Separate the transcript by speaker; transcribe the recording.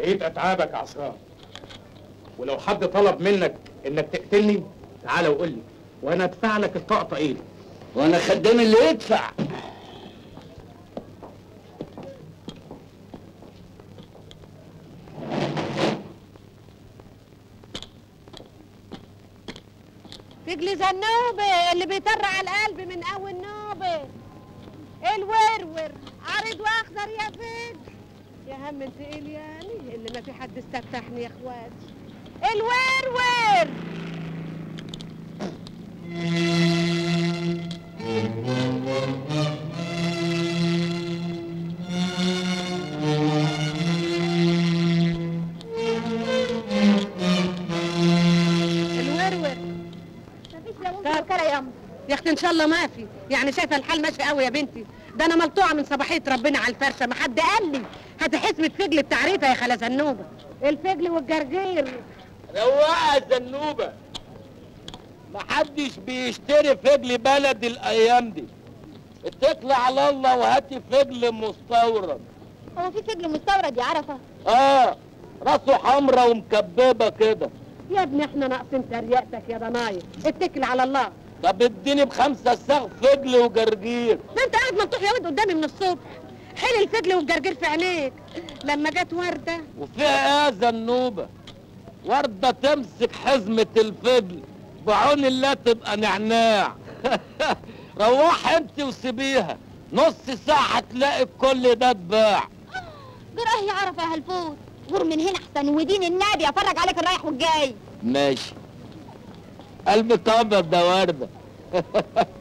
Speaker 1: بقيت اتعابك يا عصام، ولو حد طلب منك انك تقتلني تعالى وقول لي وانا ادفع لك الطقطقين.
Speaker 2: وانا خدام اللي يدفع.
Speaker 3: فجل زنوبه اللي بيطرع القلب من اول نوبه، الورور عريض واخضر يا فجل، يا هم تقيل يعني اللي ما في حد استفتحني يا اخواتي، الورور. يا اختي ان شاء الله ما في، يعني شايفه الحال ماشي قوي يا بنتي، ده انا ملطوعه من صباحيه ربنا على الفرشه، ما حد قال لي هاتي حسبه فجل بتعريفه يا خاله زنوبه، الفجل والجرجير.
Speaker 2: روقه يا زنوبه، محدش بيشتري فجل بلدي الايام دي، اتكلي على الله وهاتي فجل مستورد.
Speaker 4: هو في فجل مستورد يا عرفه؟
Speaker 2: راسه حمرا ومكببه كده.
Speaker 3: يا ابني احنا ناقصين تريقتك يا ضنايا، اتكل على الله.
Speaker 2: طب اديني ب5 ساغ فجل وجرجير.
Speaker 3: ما انت قاعد مفتوح يا ولد قدامي من الصبح، حل الفجل والجرجير في عينيك. لما جت ورده
Speaker 2: وفيها ايه يا زنوبه؟ ورده تمسك حزمه الفجل بعون الله تبقى نعناع. روحي انت وسيبيها، نص ساعه هتلاقي كل ده اتباع.
Speaker 4: جراه يا عرفه يا هالفوت، غور من هنا احسن ودين النبي افرج عليك الرايح والجاي.
Speaker 2: ماشي. قلبك ابيض ده ورده.